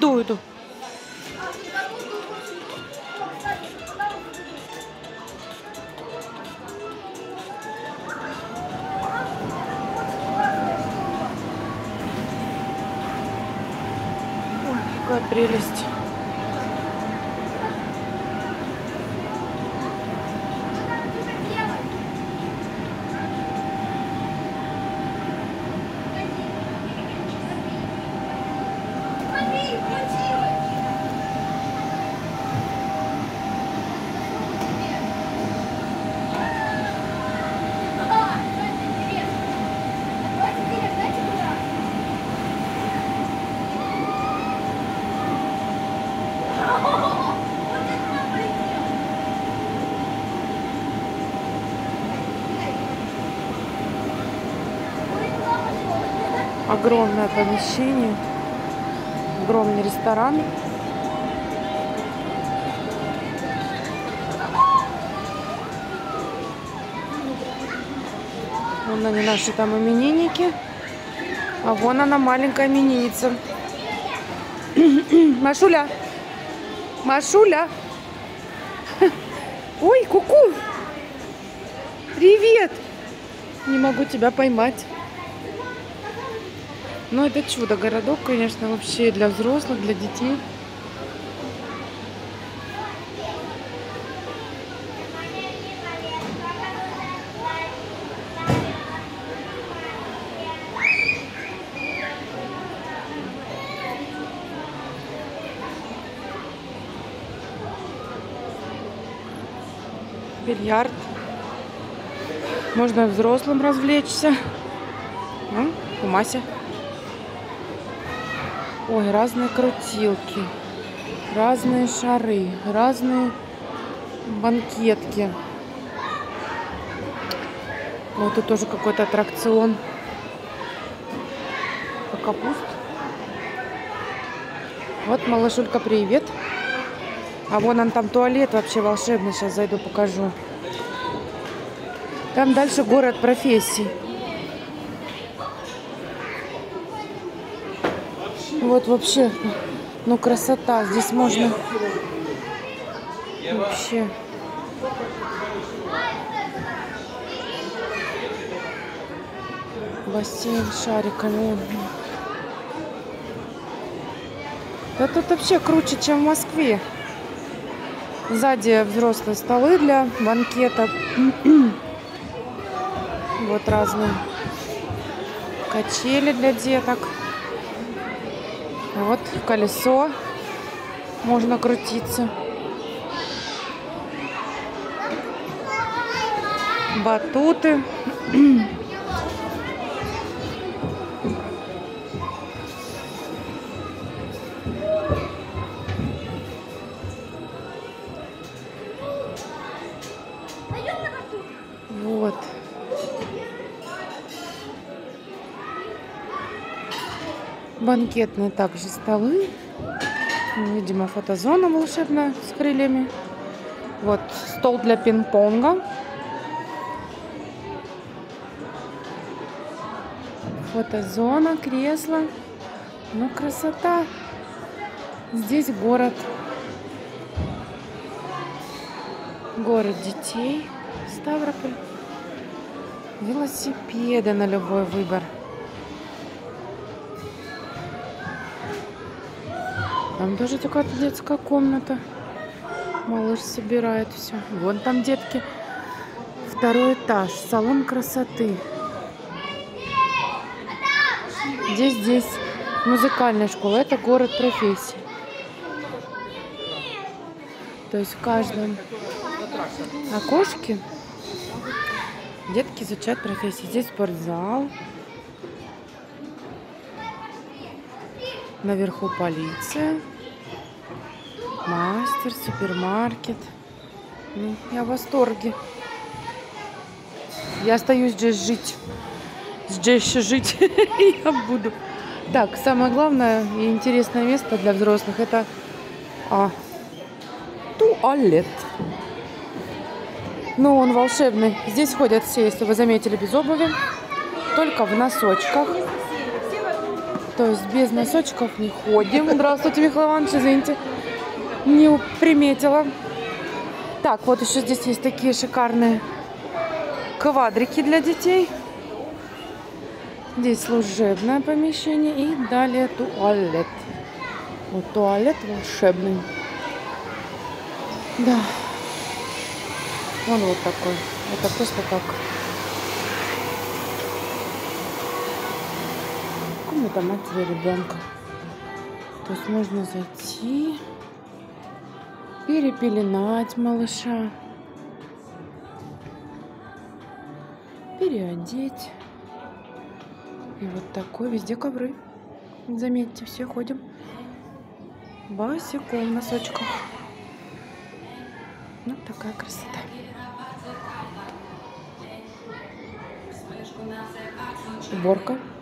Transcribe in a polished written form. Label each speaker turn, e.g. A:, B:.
A: иду. Ой, какая прелесть. Огромное помещение, огромный ресторан. Вон они, наши там именинники, а вон она, маленькая именинница. Машуля! Машуля! Ой, ку-ку! Привет! Не могу тебя поймать. Ну, это чудо-городок, конечно, вообще для взрослых, для детей. Бильярд. Можно взрослым развлечься. Кумася. Ой, разные крутилки, разные шары, разные банкетки. Вот тут тоже какой-то аттракцион. Капуст. Вот, малышулька, привет. А вон он там туалет вообще волшебный. Сейчас зайду, покажу. Там дальше город профессий. Вот вообще, ну красота. Здесь можно вообще. Бассейн с шариками. Да тут вообще круче, чем в Москве. Сзади взрослые столы для банкетов. Вот разные качели для деток. Вот колесо. Можно крутиться. Батуты. Вот. Банкетные также столы. Видимо, фотозона волшебная с крыльями. Вот стол для пинг-понга. Фотозона, кресло. Ну, красота. Здесь город. Город детей. Ставрополь. Велосипеды на любой выбор. Там тоже такая детская комната. Малыш собирает все. Вон там детки. Второй этаж. Салон красоты. Здесь музыкальная школа. Это город профессий. То есть в каждом окошке детки изучают профессии. Здесь спортзал. Наверху полиция. Мастер, супермаркет. Я в восторге. Я остаюсь здесь жить. Здесь еще жить я буду. Так, самое главное и интересное место для взрослых — это туалет. Но он волшебный. Здесь ходят все, если вы заметили, без обуви. Только в носочках. То есть без носочков не ходим. Здравствуйте, Михаил Иванович, извините. Не приметила. Так, вот еще здесь есть такие шикарные квадрики для детей. Здесь служебное помещение и далее туалет. Вот туалет волшебный. Да. Он вот такой. Это просто как комната матери ребенка. То есть можно зайти, перепеленать малыша, переодеть. И вот такой, везде ковры. Заметьте, все ходим босиком в носочках. Вот такая красота. Уборка.